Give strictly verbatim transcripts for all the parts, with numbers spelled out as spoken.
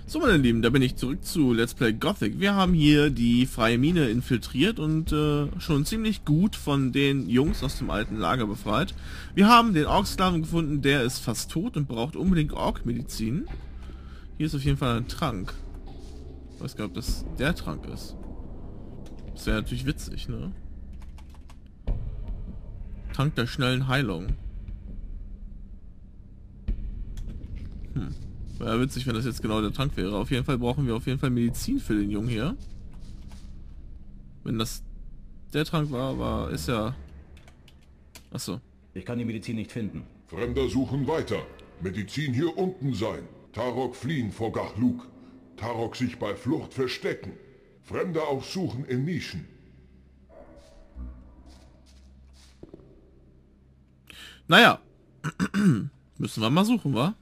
So, meine Lieben, da bin ich zurück zu Let's Play Gothic. Wir haben hier die freie Mine infiltriert und äh, schon ziemlich gut von den Jungs aus dem alten Lager befreit. Wir haben den Orksklaven gefunden, der ist fast tot und braucht unbedingt Ork-Medizin. Hier ist auf jeden Fall ein Trank. Ich weiß gar nicht, ob das der Trank ist. Das wäre natürlich witzig, ne? Trank der schnellen Heilung. Hm. Wäre witzig, wenn das jetzt genau der Trank wäre. Auf jeden Fall brauchen wir auf jeden Fall Medizin für den Jungen hier. Wenn das der Trank war, war ist ja... Achso. Ich kann die Medizin nicht finden. Fremder suchen weiter. Medizin hier unten sein. Tarok fliehen vor Gachluk. Tarok sich bei Flucht verstecken. Fremder auch suchen in Nischen. Naja. Müssen wir mal suchen, wa?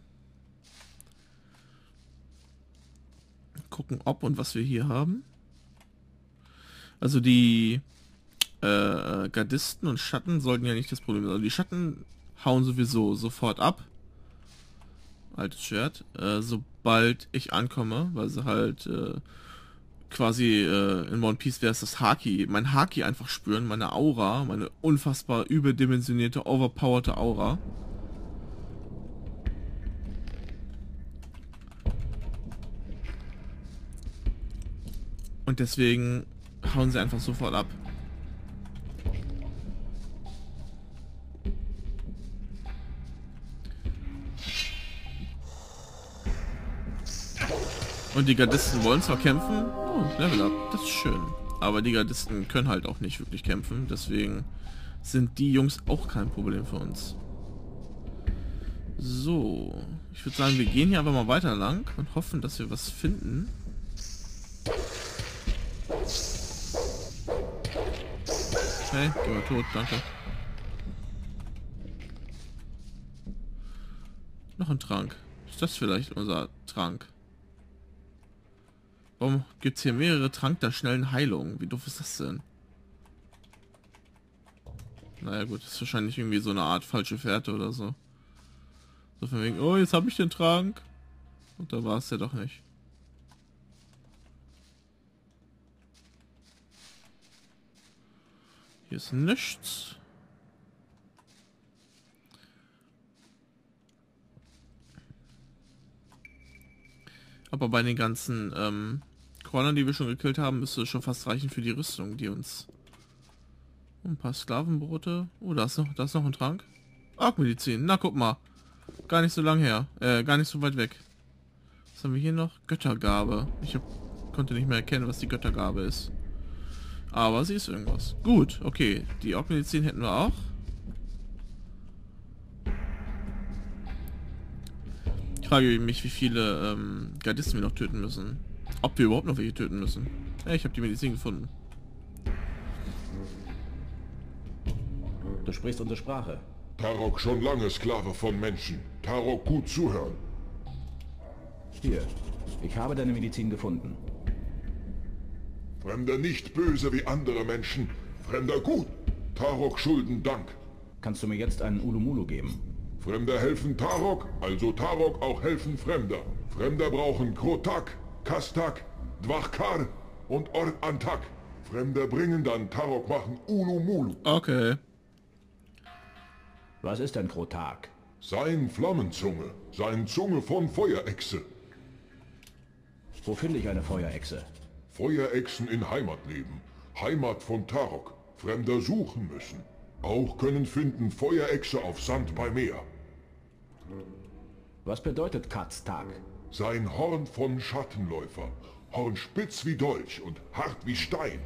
Gucken, ob und was wir hier haben. Also die äh, Gardisten und Schatten sollten ja nicht das Problem sein. Also die Schatten hauen sowieso sofort ab. Altes Schwert. Äh, sobald ich ankomme, weil sie halt äh, quasi äh, in One Piece wäre es das Haki, mein Haki einfach spüren, meine Aura, meine unfassbar überdimensionierte, overpowerte Aura. Und deswegen hauen sie einfach sofort ab. Und die Gardisten wollen zwar kämpfen, oh, Level Up, das ist schön. Aber die Gardisten können halt auch nicht wirklich kämpfen, deswegen sind die Jungs auch kein Problem für uns. So, ich würde sagen, wir gehen hier einfach mal weiter lang und hoffen, dass wir was finden. Hey, geh mal tot, danke. Noch ein Trank. Ist das vielleicht unser Trank? Warum gibt es hier mehrere Trank der schnellen Heilung? Wie doof ist das denn? Naja gut, das ist wahrscheinlich irgendwie so eine Art falsche Fährte oder so. So von wegen, oh, jetzt habe ich den Trank. Und da war es ja doch nicht. Hier ist nichts. Aber bei den ganzen ähm, Crawlern, die wir schon gekillt haben, müsste es schon fast reichen für die Rüstung, die uns... Ein paar Sklavenbrote. Oh, da ist noch, da ist noch ein Trank. Ork-Medizin. Na, guck mal. Gar nicht so lang her. Äh, gar nicht so weit weg. Was haben wir hier noch? Göttergabe. Ich hab, konnte nicht mehr erkennen, was die Göttergabe ist. Aber sie ist irgendwas. Gut, okay. Die Ork-Medizin hätten wir auch. Ich frage mich, wie viele ähm, Gardisten wir noch töten müssen. Ob wir überhaupt noch welche töten müssen. Ja, ich habe die Medizin gefunden. Du sprichst unsere Sprache. Tarok schon lange Sklave von Menschen. Tarok gut zuhören. Hier, ich habe deine Medizin gefunden. Fremder nicht böse wie andere Menschen. Fremder gut. Tarok schulden Dank. Kannst du mir jetzt einen Ulumulu geben? Fremder helfen Tarok, also Tarok auch helfen Fremder. Fremder brauchen Krotak, Kastak, Dwachkar und Ork-Antak. Fremder bringen dann Tarok machen Ulumulu. Okay. Was ist ein Krotak? Sein Flammenzunge, sein Zunge von Feuerechse. Wo finde ich eine Feuerechse? Feuerechsen in Heimat leben. Heimat von Tarok. Fremder suchen müssen. Auch können finden Feuerechse auf Sand bei Meer. Was bedeutet Katztag? Sein Horn von Schattenläufer. Horn spitz wie Dolch und hart wie Stein.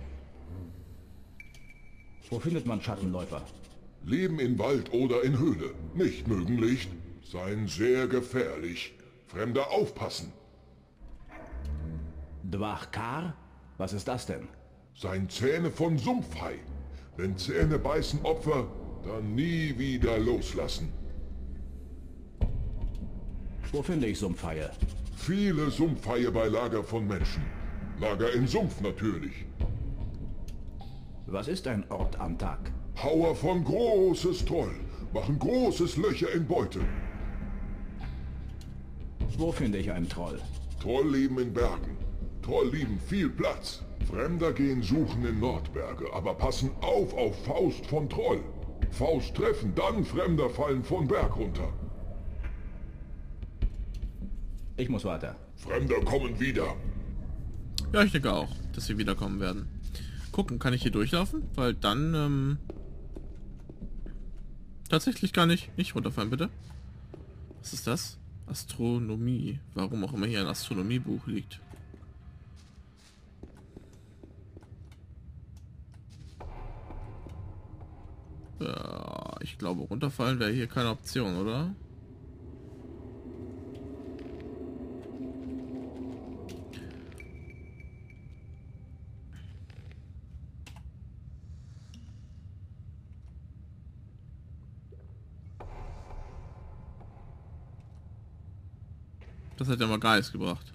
Wo findet man Schattenläufer? Leben in Wald oder in Höhle. Nicht mögen Licht. Seien sehr gefährlich. Fremder aufpassen. Dwachkar? Was ist das denn? Sein Zähne von Sumpfhai. Wenn Zähne beißen Opfer, dann nie wieder loslassen. Wo finde ich Sumpfhaie? Viele Sumpfhaie bei Lager von Menschen. Lager in Sumpf natürlich. Was ist ein Ork-Antak? Hauer von großes Troll. Machen großes Löcher in Beute. Wo finde ich einen Troll? Troll leben in Bergen. Troll lieben viel Platz. Fremder gehen suchen in Nordberge, aber passen auf auf Faust von Troll. Faust treffen, dann Fremder fallen von Berg runter. Ich muss weiter. Fremder kommen wieder. Ja, ich denke auch, dass sie wiederkommen werden. Gucken, kann ich hier durchlaufen? Weil dann, ähm... tatsächlich gar nicht. Nicht runterfallen, bitte. Was ist das? Astronomie. Warum auch immer hier ein Astronomiebuch liegt. Ja, ich glaube, runterfallen wäre hier keine Option, oder? Das hat ja mal Geist gebracht.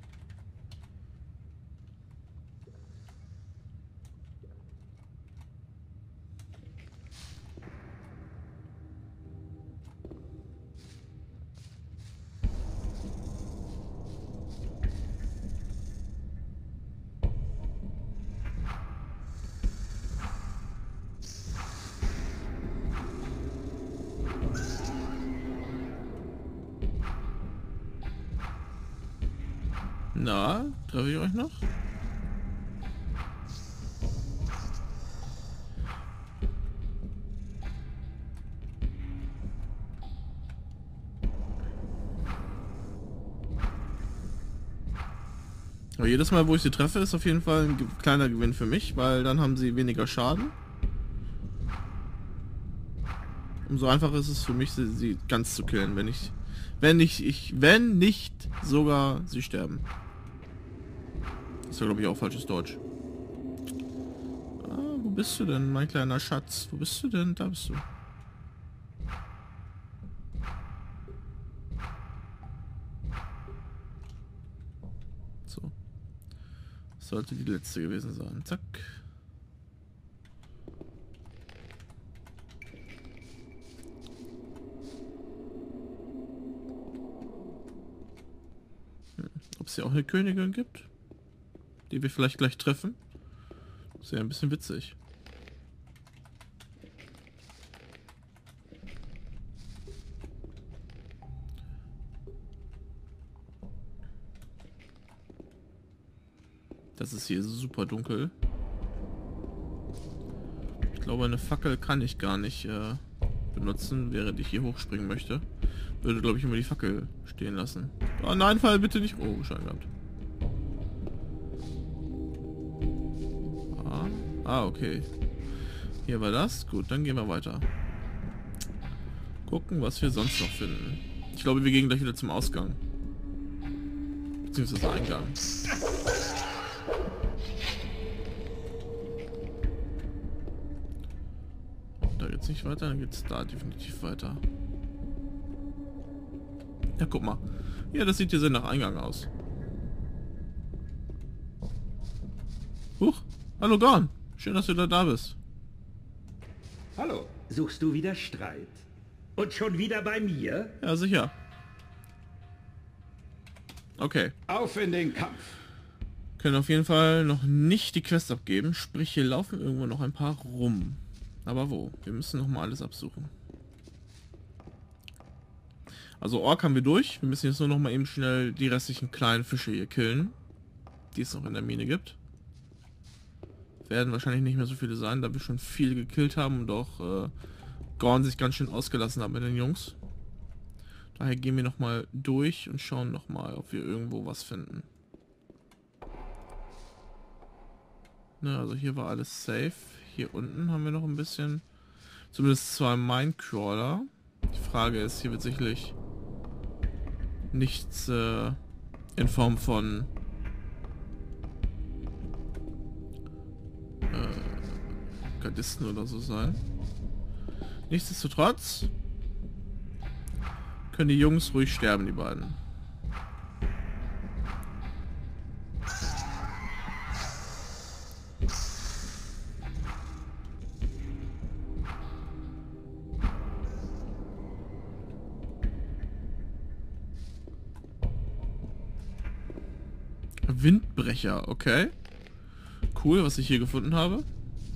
Na, treffe ich euch noch? Aber jedes Mal, wo ich sie treffe, ist auf jeden Fall ein kleiner Gewinn für mich, weil dann haben sie weniger Schaden. Umso einfacher ist es für mich, sie, sie ganz zu killen, wenn ich, wenn ich, ich, wenn nicht sogar sie sterben. Das ist ja, glaube ich, auch falsches Deutsch. Ah, wo bist du denn, mein kleiner Schatz? Wo bist du denn? Da bist du. So. Das sollte die letzte gewesen sein. Zack. Hm. Ob es hier auch eine Königin gibt? Die wir vielleicht gleich treffen. Das ist ja ein bisschen witzig. Das ist hier super dunkel. Ich glaube, eine Fackel kann ich gar nicht äh, benutzen, während ich hier hochspringen möchte. Würde, glaube ich, immer die Fackel stehen lassen. Oh nein, fall bitte nicht. Oh, Schein gehabt. Ah, okay. Hier war das. Gut, dann gehen wir weiter. Gucken, was wir sonst noch finden. Ich glaube, wir gehen gleich wieder zum Ausgang. Beziehungsweise Eingang. Da geht's nicht weiter, dann geht's da definitiv weiter. Ja, guck mal. Ja, das sieht hier sehr nach Eingang aus. Huch. Hallo Gorn. Schön, dass du da, da bist. Hallo. Suchst du wieder Streit? Und schon wieder bei mir? Ja, sicher. Okay. Auf in den Kampf. Können auf jeden Fall noch nicht die Quest abgeben. Sprich, hier laufen irgendwo noch ein paar rum. Aber wo? Wir müssen noch mal alles absuchen. Also Ork haben wir durch. Wir müssen jetzt nur noch mal eben schnell die restlichen kleinen Fische hier killen, die es noch in der Mine gibt. Werden wahrscheinlich nicht mehr so viele sein, da wir schon viele gekillt haben und auch äh, Gorn sich ganz schön ausgelassen hat mit den Jungs. Daher gehen wir noch mal durch und schauen noch mal, ob wir irgendwo was finden. Ne, also hier war alles safe. Hier unten haben wir noch ein bisschen, zumindest zwei Minecrawler. Die Frage ist, hier wird sicherlich nichts äh, in Form von Gardisten oder so sein. Nichtsdestotrotz können die Jungs ruhig sterben, die beiden. Windbrecher, okay. Cool, was ich hier gefunden habe.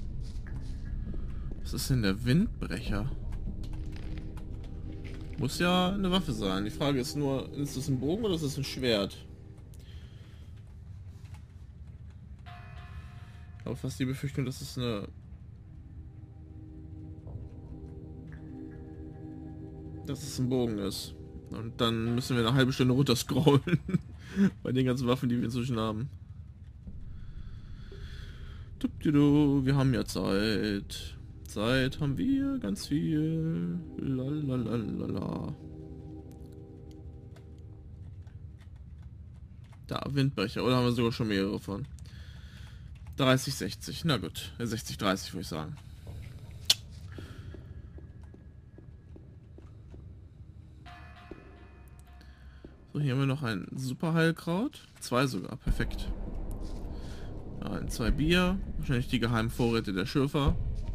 Was ist denn der Windbrecher? Muss ja eine Waffe sein. Die Frage ist nur, ist das ein Bogen oder ist das ein Schwert? Ich habe fast die Befürchtung, dass es eine... dass es ein Bogen ist. Und dann müssen wir eine halbe Stunde runter scrollen. Bei den ganzen Waffen, die wir inzwischen haben. Wir haben ja Zeit. Zeit haben wir ganz viel. Lalalala. Da, Windbrecher. Oder haben wir sogar schon mehrere von? dreißig, sechzig. Na gut. sechzig, dreißig würde ich sagen. So, hier haben wir noch ein super Heilkraut. Zwei sogar. Perfekt. Ein, zwei Bier. Wahrscheinlich die geheimen Vorräte der Schürfer.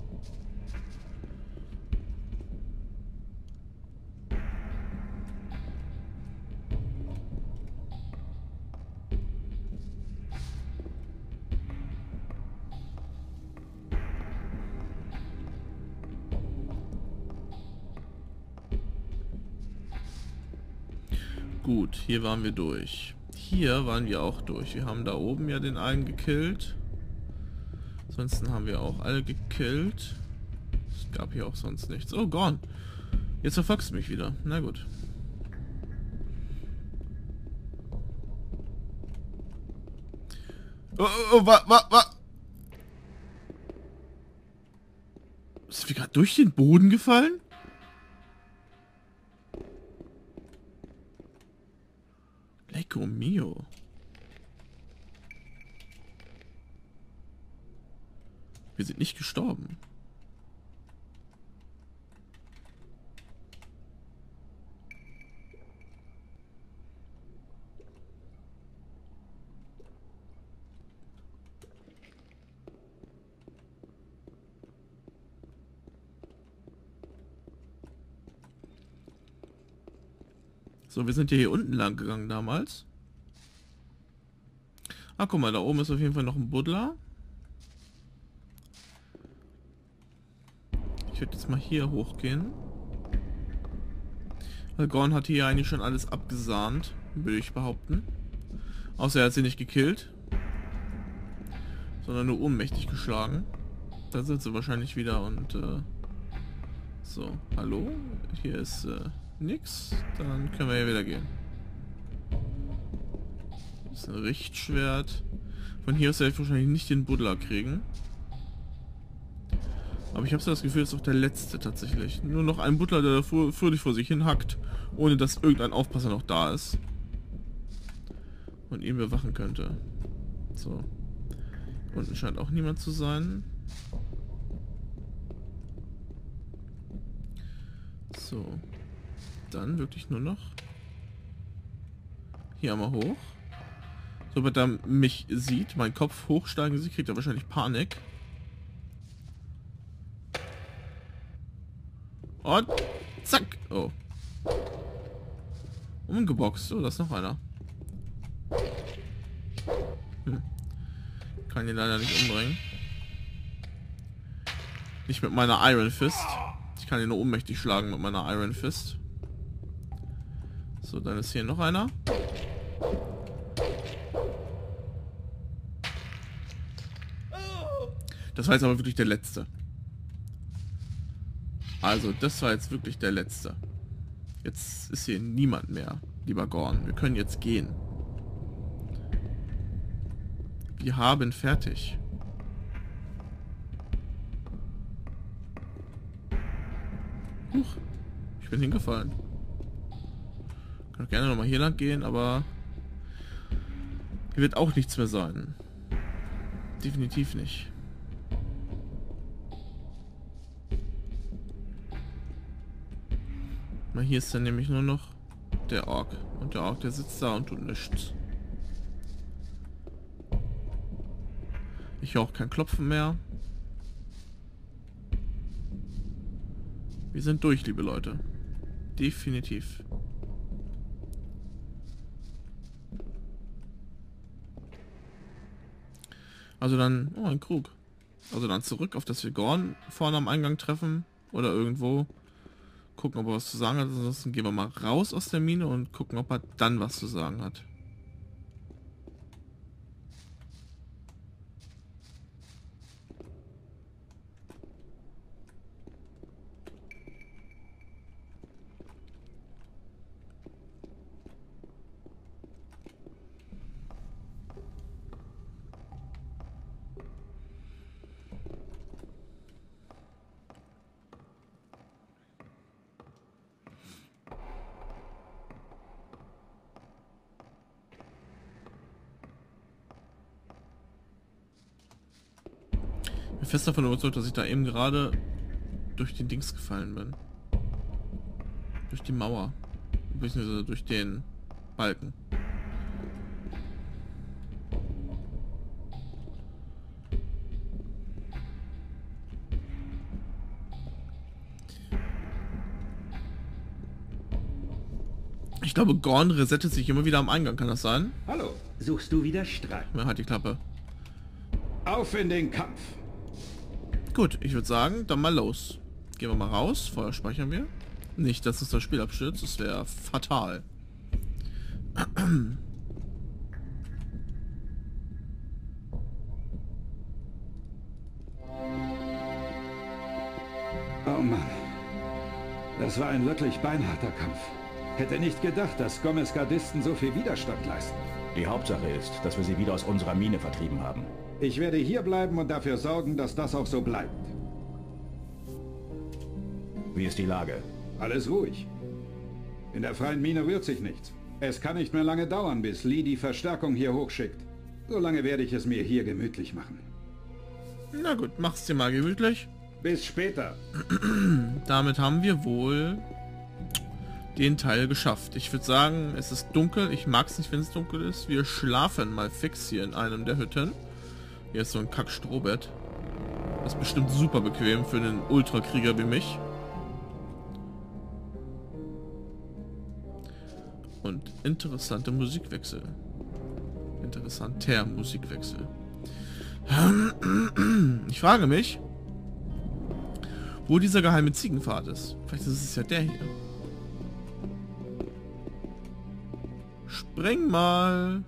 Gut, hier waren wir durch. Hier waren wir auch durch. Wir haben da oben ja den einen gekillt. Ansonsten haben wir auch alle gekillt. Es gab hier auch sonst nichts. Oh, Gorn. Jetzt verfolgst du mich wieder. Na gut. Oh, oh, oh, wa, wa, wa. Sind wir gerade durch den Boden gefallen? Lecco mio. Wir sind nicht gestorben. So, wir sind ja hier unten lang gegangen damals. Ah, guck mal, da oben ist auf jeden Fall noch ein Buddler. Ich werde jetzt mal hier hochgehen. Weil Gorn hat hier eigentlich schon alles abgesahnt, würde ich behaupten. Außer er hat sie nicht gekillt. Sondern nur ohnmächtig geschlagen. Da sind sie wahrscheinlich wieder und... Äh, so, hallo? Hier ist... Äh, nix, dann können wir ja wieder gehen. Das ist ein Richtschwert. Von hier aus werde ich wahrscheinlich nicht den Buddler kriegen. Aber ich habe so das Gefühl, es ist doch der letzte tatsächlich. Nur noch ein Buddler, der da fröhlich vor sich hin hackt, ohne dass irgendein Aufpasser noch da ist. Und ihn bewachen könnte. So. Unten scheint auch niemand zu sein. So. Dann wirklich nur noch hier einmal hoch. Sobald er mich sieht, meinen Kopf hochsteigen sieht, kriegt er wahrscheinlich Panik. Und zack. Oh. Umgeboxt. Oh, da ist noch einer. Hm. Kann ihn leider nicht umbringen. Nicht mit meiner Iron Fist. Ich kann ihn nur ohnmächtig schlagen mit meiner Iron Fist. So, dann ist hier noch einer. Das war jetzt aber wirklich der letzte. Also, das war jetzt wirklich der letzte. Jetzt ist hier niemand mehr, lieber Gorn. Wir können jetzt gehen. Wir haben fertig. Huch, ich bin hingefallen. Kann gerne nochmal hier lang gehen, aber hier wird auch nichts mehr sein. Definitiv nicht. Mal hier ist dann nämlich nur noch der Ork. Und der Ork, der sitzt da und tut nichts. Ich höre auch kein Klopfen mehr. Wir sind durch, liebe Leute. Definitiv. Also dann... Oh, ein Krug. Also dann zurück, auf das wir Gorn vorne am Eingang treffen. Oder irgendwo. Gucken, ob er was zu sagen hat. Ansonsten gehen wir mal raus aus der Mine und gucken, ob er dann was zu sagen hat. Ich bin fest davon überzeugt, dass ich da eben gerade durch den Dings gefallen bin. Durch die Mauer. Beziehungsweise durch den Balken. Ich glaube, Gorn resettet sich immer wieder am Eingang. Kann das sein? Hallo, suchst du wieder Streit? Ja, halt die Klappe. Auf in den Kampf! Gut, ich würde sagen, dann mal los. Gehen wir mal raus. Vorher speichern wir. Nicht, dass uns das Spiel abstürzt. Das wäre fatal. Oh Mann. Das war ein wirklich beinharter Kampf. Hätte nicht gedacht, dass Gomez-Gardisten so viel Widerstand leisten. Die Hauptsache ist, dass wir sie wieder aus unserer Mine vertrieben haben. Ich werde hier bleiben und dafür sorgen, dass das auch so bleibt. Wie ist die Lage? Alles ruhig. In der freien Mine rührt sich nichts. Es kann nicht mehr lange dauern, bis Lee die Verstärkung hier hochschickt. Solange werde ich es mir hier gemütlich machen. Na gut, mach's dir mal gemütlich. Bis später. Damit haben wir wohl den Teil geschafft. Ich würde sagen, es ist dunkel. Ich mag es nicht, wenn es dunkel ist. Wir schlafen mal fix hier in einem der Hütten. Hier ist so ein Kack-Strohbett. Das ist bestimmt super bequem für einen Ultrakrieger wie mich. Und interessante Musikwechsel. Interessanter Musikwechsel. Ich frage mich, wo dieser geheime Ziegenpfad ist. Vielleicht ist es ja der hier. Spring mal.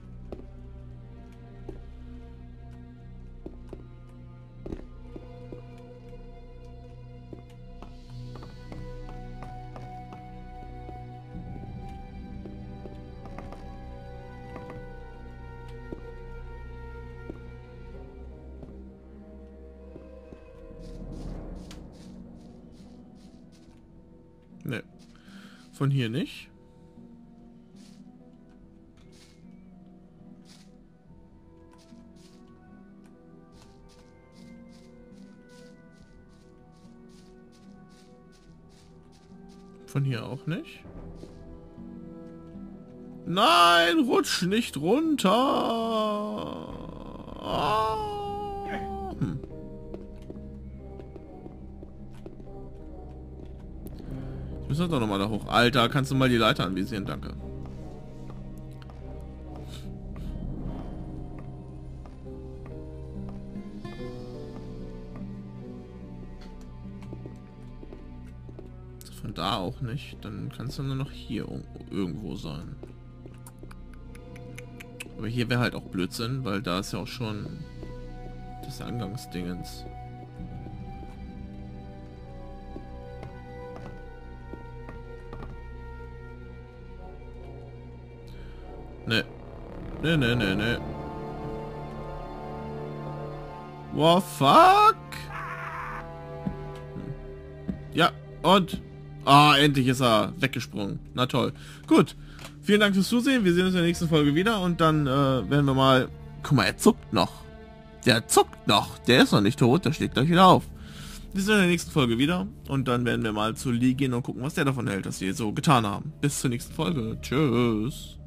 Ne. Von hier nicht. Von hier auch nicht. Nein, rutsch nicht runter. Ah. Hm. Ich muss doch noch mal da hoch. Alter, kannst du mal die Leiter anvisieren? Danke. Von da auch nicht. Dann kann es nur noch hier irgendwo sein. Aber hier wäre halt auch Blödsinn, weil da ist ja auch schon das Eingangsdingens. Ne. Ne, ne, ne, ne. What fuck? Hm. Ja, und... Ah, endlich ist er weggesprungen. Na toll. Gut. Vielen Dank fürs Zusehen. Wir sehen uns in der nächsten Folge wieder und dann äh, werden wir mal... Guck mal, er zuckt noch. Der zuckt noch. Der ist noch nicht tot. Der steht gleich wieder auf. Wir sehen uns in der nächsten Folge wieder und dann werden wir mal zu Lee gehen und gucken, was der davon hält, dass sie so getan haben. Bis zur nächsten Folge. Tschüss.